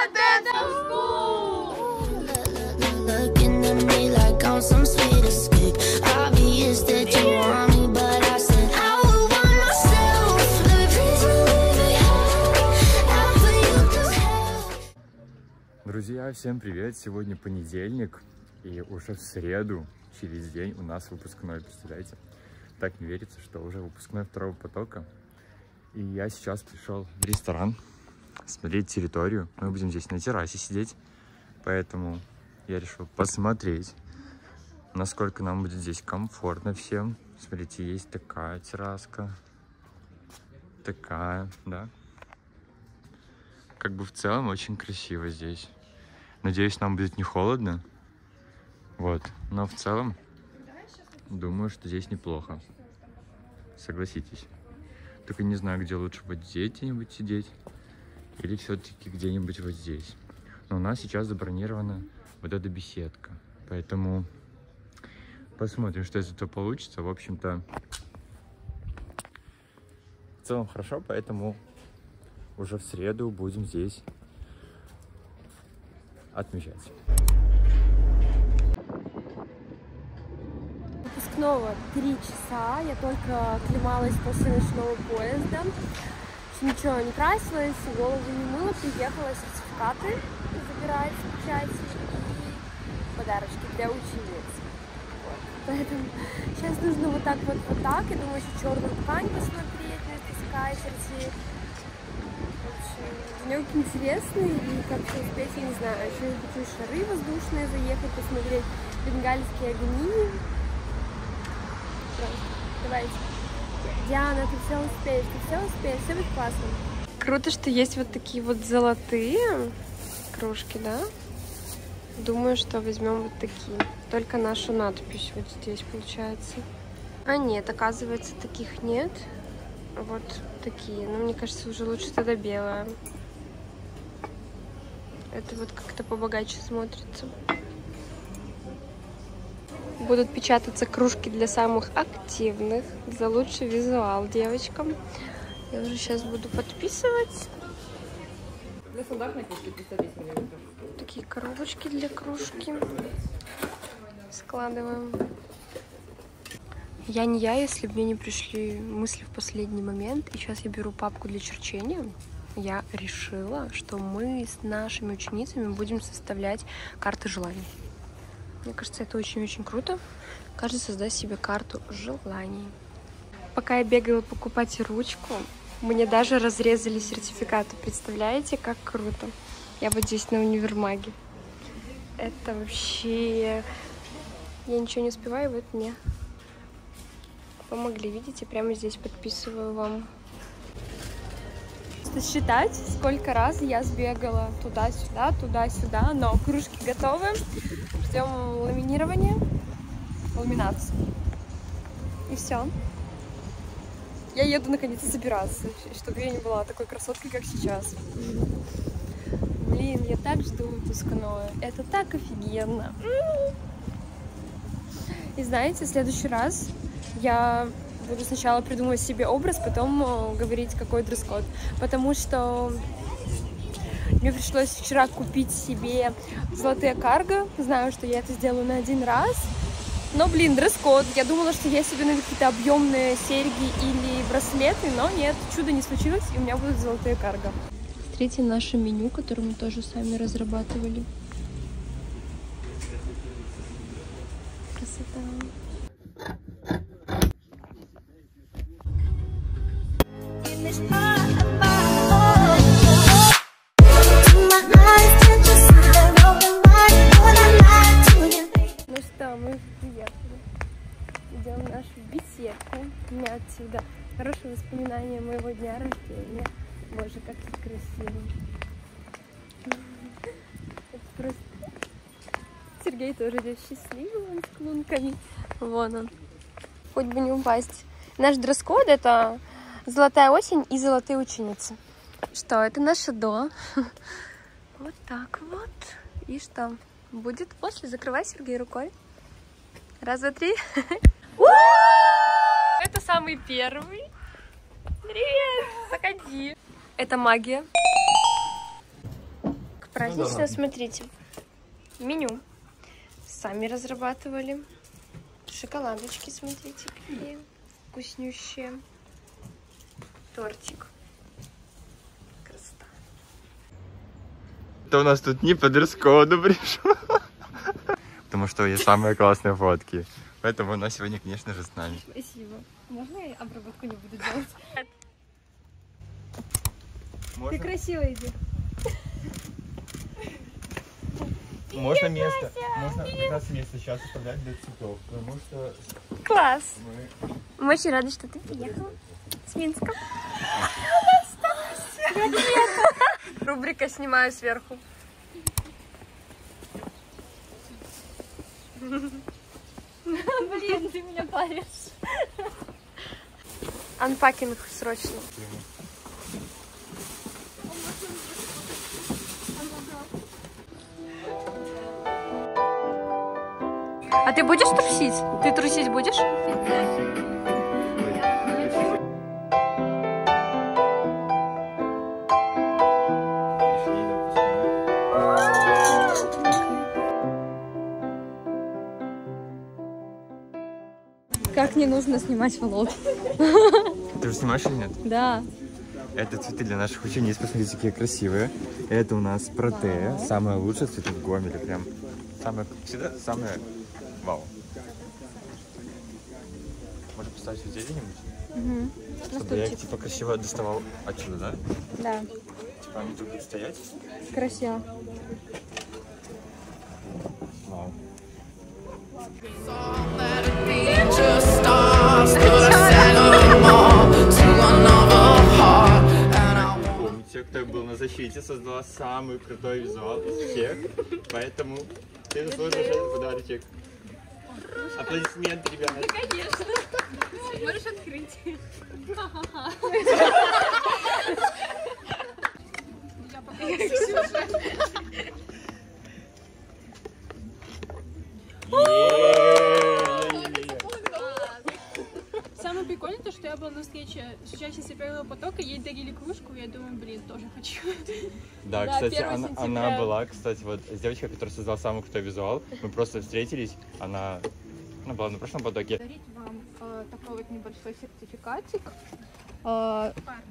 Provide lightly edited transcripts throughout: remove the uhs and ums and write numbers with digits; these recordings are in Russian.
a dance for school. Looking at me like I'm some sweet escape. Obvious that you want me, but I said I would want myself. The reason we have for you to have. Друзья, всем привет! Сегодня понедельник, и уже в среду, через день, у нас выпускной, представляете? Так не верится, что уже выпускной второго потока. И я сейчас пришел в ресторан смотреть территорию. Мы будем здесь на террасе сидеть, поэтому я решил посмотреть, насколько нам будет здесь комфортно всем. Смотрите, есть такая терраска, такая, да. Как бы в целом очень красиво здесь. Надеюсь, нам будет не холодно. Вот, но в целом думаю, что здесь неплохо. Согласитесь. Только не знаю, где лучше вот здесь где-нибудь сидеть или все-таки где-нибудь вот здесь. Но у нас сейчас забронирована вот эта беседка. Поэтому посмотрим, что из этого получится. В общем-то, в целом хорошо, поэтому уже в среду будем здесь отмечать. Выпускного 3 часа, я только оклемалась после ночного поезда, ничего не красилась, голову не мыла, приехала сертификаты забирать, печати и подарочки для учениц. Вот. Поэтому сейчас нужно вот так, я думаю, еще черную ткань посмотреть вместо скатерти. В общем, денек интересный, и как все успеть, я не знаю. Еще я хочу шары воздушные заехать, посмотреть бенгальские огни. Давайте. Диана, ты все успеешь, все будет классно. Круто, что есть вот такие вот золотые кружки, да? Думаю, что возьмем вот такие. Только нашу надпись вот здесь получается. А нет, оказывается, таких нет. Вот такие. Но мне кажется, уже лучше тогда белая. Это вот как-то побогаче смотрится. Будут печататься кружки для самых активных, за лучший визуал девочкам. Я уже сейчас буду подписывать. Для стандартной кружки 310 мл. Такие коробочки для кружки. Складываем. Я не я, если бы мне не пришли мысли в последний момент. И сейчас я беру папку для черчения. Я решила, что мы с нашими ученицами будем составлять карты желаний. Мне кажется, это очень-очень круто. Каждый создаст себе карту желаний. Пока я бегала покупать ручку, мне даже разрезали сертификаты. Представляете, как круто? Я вот здесь на универмаге. Это вообще... Я ничего не успеваю, вот мне помогли. Видите, прямо здесь подписываю вам. Считать, сколько раз я сбегала туда-сюда, но кружки готовы. Ждем ламинирования, ламинацию. И все. Я еду наконец-то собираться, чтобы я не была такой красоткой, как сейчас. Блин, я так жду выпускное. Это так офигенно. И знаете, в следующий раз я буду сначала придумывать себе образ, потом говорить, какой дресс-код. Потому что мне пришлось вчера купить себе золотые карго. Знаю, что я это сделаю на один раз. Но, блин, дресс-код. Я думала, что я себе найду какие-то объемные серьги или браслеты, но нет, чудо не случилось, и у меня будут золотые карго. Смотрите наше меню, которое мы тоже сами разрабатывали. Красота. Ну что, мы приехали. Идем в нашу беседку. У меня отсюда хорошее воспоминание моего дня рождения. Боже, как тут красиво. Это просто... Сергей тоже здесь счастливый, он с клунками. Вон он. Хоть бы не упасть. Наш дресс-код — это золотая осень и золотые ученицы. Что, это наше до. Вот так вот. И что? Будет после. Закрывай, Сергей, рукой. Раз, два, три. Это самый первый. Привет! Заходи. Это магия. Праздничное, смотрите. Меню. Сами разрабатывали. Шоколадочки, смотрите, какие вкуснющие. Тортик. Красота. Это у нас тут не по дресс-коду пришло. Потому что есть самые классные фотки. Поэтому она сегодня, конечно же, с нами. Спасибо. Можно я обработку не буду делать? Можно? Ты красиво иди. Можно место. Можно как раз место сейчас оставлять для цветов. Потому что Класс. мы... Мы очень рады, что ты приехала с Минска. Рубрика «Снимаю сверху». Блин, ты меня паришь. Анпакинг срочно. А ты будешь трусить? Ты трусить будешь? Как не нужно снимать влог? Ты уже снимаешь или нет? Да. Это цветы для наших учениц. Посмотрите, какие красивые. Это у нас протея. Самые лучшие цветы в Гомеле. Прям самые, всегда самые вау. Можно поставить вот здесь где-нибудь? Чтобы я их типа красиво доставал отсюда, да? Да. Типа они тут будут стоять. Красиво. Вау. Помните, кто был на защите, создала самый крутой визуал из всех. Поэтому ты заслуживаешь этот подарочек. Аплодисменты, ребята. Конечно. Можешь открыть. Самое прикольное то, что я была на встрече с учащейся первого потока, ей дарили кружку, и я думаю, блин, тоже хочу. Да, Да, кстати, 1 она сентября. была, кстати, вот с девочкой, которая создала самый крутой визуал. Мы просто встретились, она была на прошлом потоке. Дарить вам такой вот небольшой сертификатик. Так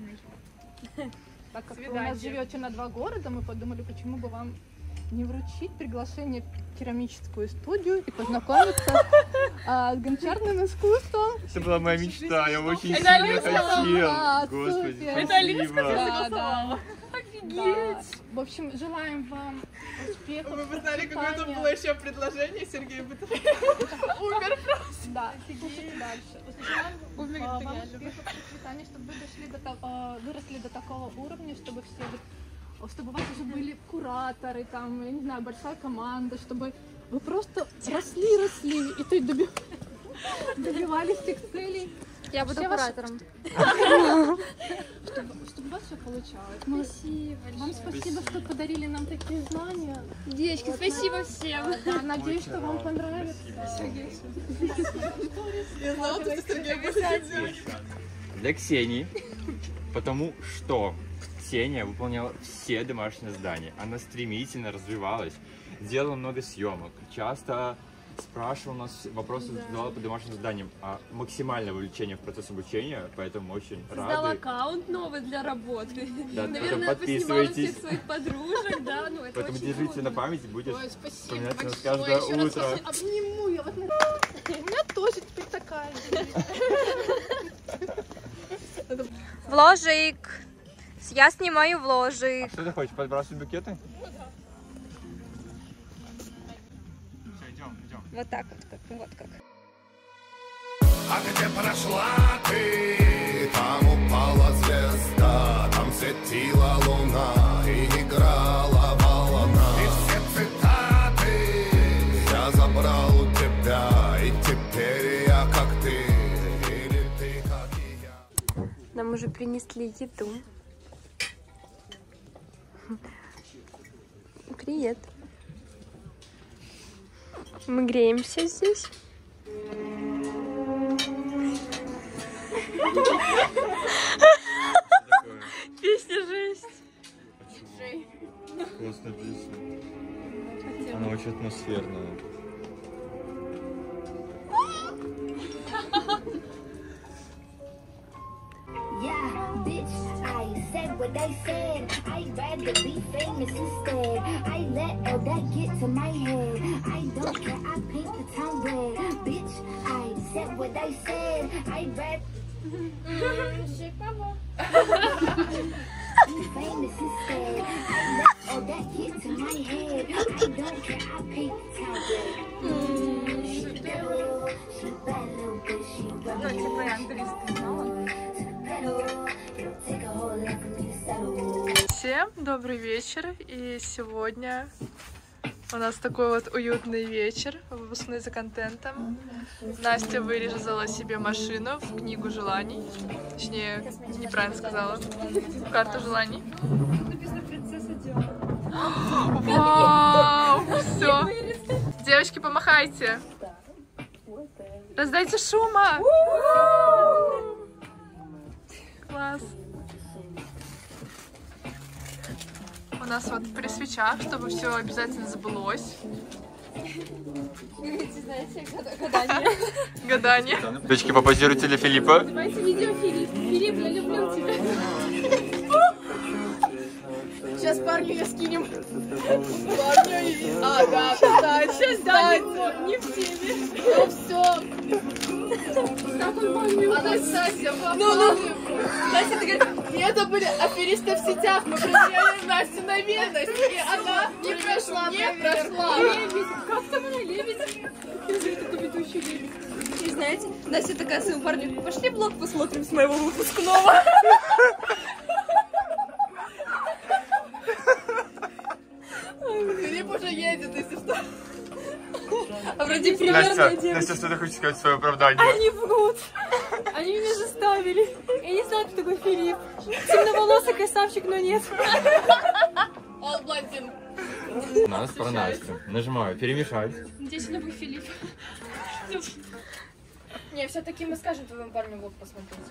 как вы у нас живете на 2 города, мы подумали, почему бы вам не вручить приглашение в керамическую студию и познакомиться с гончарным искусством. Это была моя мечта, я очень Это сильно Алина сказала? хотел. Господи, Супер. Это Алина сказала? Да. Офигеть! В общем, желаем вам успехов. Вы бы знали, какое воспитания. там было еще предложение, Сергей бы умер просто. Да, слушайте дальше. Умер Вам реально. успехов в воспитании, чтобы вы выросли до такого уровня, чтобы все вот, чтобы у вас уже были кураторы, там, я не знаю, большая команда, чтобы вы просто росли, и то добивались этих целей. Я буду Все ваши- куратором. Чтобы у вас все получалось. Спасибо. Вам спасибо, что подарили нам такие знания. Девочки, спасибо всем. Да, надеюсь, что вам понравится. Я знала, что Сергей будет. Для Ксении, потому что Ксения выполняла все домашние задания. Она стремительно развивалась, делала много съемок, часто спрашивала нас вопросы, задавала по домашним заданиям. А максимальное вовлечение в процесс обучения, поэтому очень Создала рады. аккаунт новый для работы. Да, Наверное, поэтому поснимала подписывайтесь. всех своих подружек, да, ну это Поэтому очень держите круто. на памяти, будешь Ой, спасибо вспоминать нас большое. каждое Еще раз утро. спасибо. Обниму я. Вот у меня тоже теперь такая. Вложик. Я снимаю вложик. Что ты хочешь, подбрасывать букеты? Все, идем. Вот так вот как. А где прошла ты? Там упала звезда, там светила луна и играла волна. И все цитаты я забрал у тебя, и теперь я как ты, или ты как и я. Нам уже принесли еду. Привет. Мы греемся здесь. Песня жесть. Просто без очень атмосферная. Yeah, bitch, I said what I said. I'd rather be famous instead. I let all that get to my head. I don't care, I paint the town red. Bitch, I said what I said. I'd rather be famous instead. I let all that get to my head. I don't care, I paint the town red. She bad little bitch, she Всем добрый вечер, и сегодня у нас такой вот уютный вечер, выпускной за контентом. Настя вырезала себе машину в книгу желаний, точнее, неправильно сказала, в карту желаний. Написано «Принцесса Диана». Вау, все. Девочки, помахайте. Раздайте шума. Класс. У нас вот при свечах, чтобы все обязательно забылось. Знаете, гадание. Гадание. Дочки, попозируйте для Филиппа. Давайте видео, Филипп. Филипп, я люблю тебя. Сейчас парню я скинем. Парню, ага, сейчас дайте. Не в теме. Ну все. Анастасия, ну. Настя, ты говоришь, это были аферисты в сетях. Мы проверяли Настю на верность. И она не прошла. Лебедь. Как там она, лебедь? Это ведущий лебедь. И знаете, Настя такая своему парню: пошли блог посмотрим с моего выпускного. Филипп уже едет, если что. А вроде примерная девочка. Настя, что ты хочешь сказать в свое оправдание? Они врут. Они меня заставили. Я не знаю, кто такой Филипп. Темноволосый красавчик, но нет. Он блондин. У нас про Настю. Нажимаю, перемешать. Надеюсь, это будет Филипп. Не, все-таки мы скажем твоему парню влог посмотреть.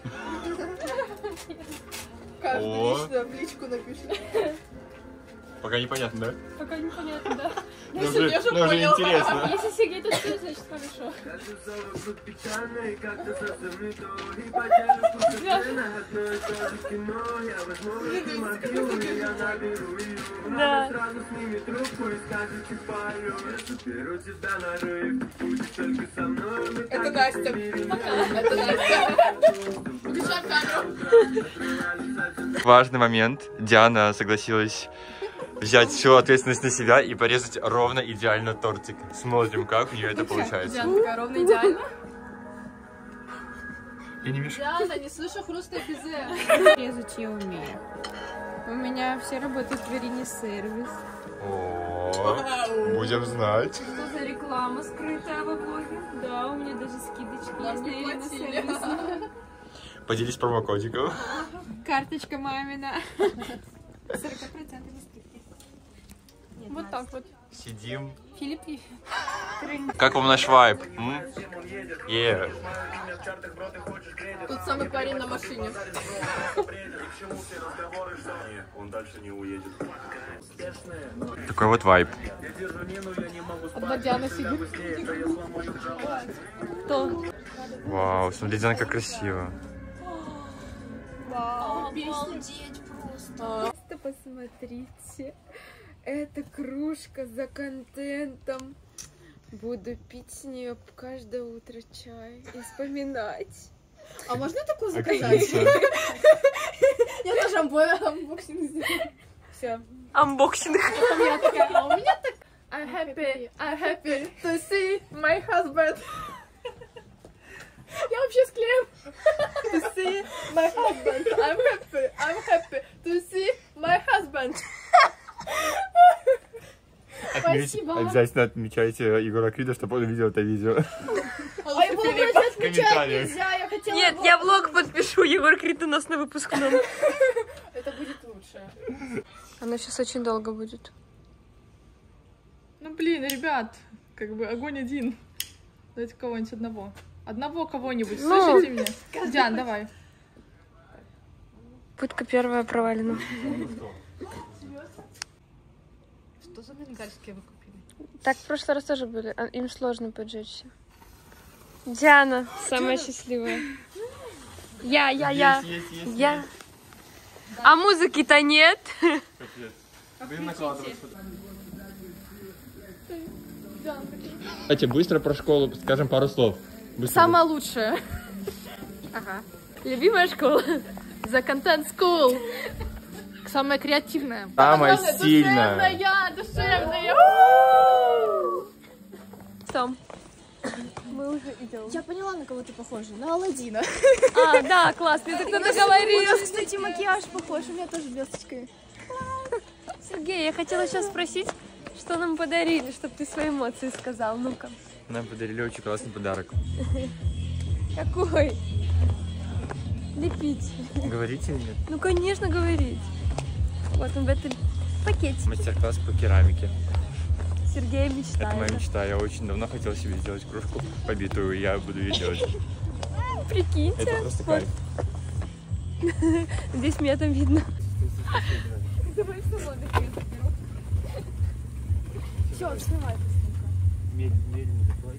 Каждый О. лично в личку напишет. Пока непонятно, да? Пока непонятно, да? Но уже интересно. Если Сергей тут все, значит хорошо. Да. Это Настя. Это Настя. Убежал в камеру. Важный момент. Диана согласилась взять всю ответственность на себя и порезать ровно идеально тортик. Смотрим, как у нее это получается. Диана такая ровно идеально. Я не мешаю. Диана, не слышу хруста безе. Резать я умею. У меня все работают в Ирине сервис. О, будем знать. Что за реклама скрытая в блоге? Да, у меня даже скидочки Нам есть на не Ирина платили. сервис. Поделись промокодиком. Карточка мамина. 40% скидки. Вот так вот. Сидим. Филипп и Как вам наш вайб? Yeah. Тут самый парень на машине. Он дальше не уедет. Такой вот вайб. Одна Диана сидит. кто? Вау, смотри, Диана, как красиво. Обалдеть просто. Просто посмотрите. Это кружка за контентом. Буду пить с нее каждое утро чай и вспоминать. А можно такую заказать? Я тоже анбоксинг сделаю. Все. Анбоксинг. Я такая, а у меня так... I'm happy to see my husband. Я вообще склею. To see my husband. I'm happy to see my husband. Спасибо. Обязательно отмечайте Егора Крида, чтобы он увидел это видео. А его вроде отмечать нельзя. Я хотела... Нет, я влог подпишу. Егор Крид у нас на выпускном. Это будет лучше. Оно сейчас очень долго будет. Ну блин, ребят, как бы огонь один. Давайте кого-нибудь одного. Одного кого-нибудь, слышите меня? Диан, давай. Пытка первая провалена. Что за бенгальские вы купили? Так в прошлый раз тоже были, им сложно поджечься. Диана, самая счастливая. Я. А музыки-то нет. Будем накладывать. Кстати, быстро про школу скажем пару слов. Быстро. Самая лучшая. Ага. Любимая школа. The Content School. Самая креативная. Самая сильная. Душевная. Том. Мы уже идем. Я поняла, на кого ты похожа. На Аладдина. А, да, класс, мне так кто-то говорил. У нас, кстати, макияж похож. У меня тоже блесточкой. Сергей, я хотела сейчас спросить, что нам подарили, чтобы ты свои эмоции сказал. Ну-ка. Нам подарили очень классный подарок. Какой? Лепить. Говорите или нет? Ну, конечно, говорить. Вот он в этом пакете. Мастер-класс по керамике. Сергей мечтает. Это моя мечта. Я очень давно хотел себе сделать кружку побитую, и я буду ее делать. Прикиньте. Это просто кайф. Здесь меня там видно. Все, снимай. Медленно закрой.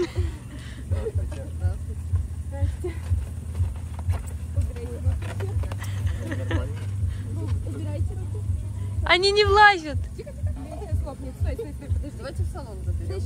Они не влазят. Давайте в салон заберем.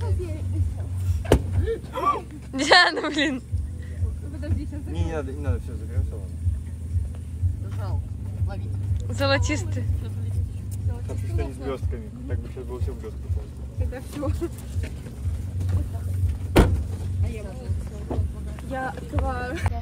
Диана, блин. Не надо, все, заберем салон. Жалко. Ловите. Золотистый. Хорошо, что не с блестками. Так бы сейчас было все в блестках. Это все. Я открываю.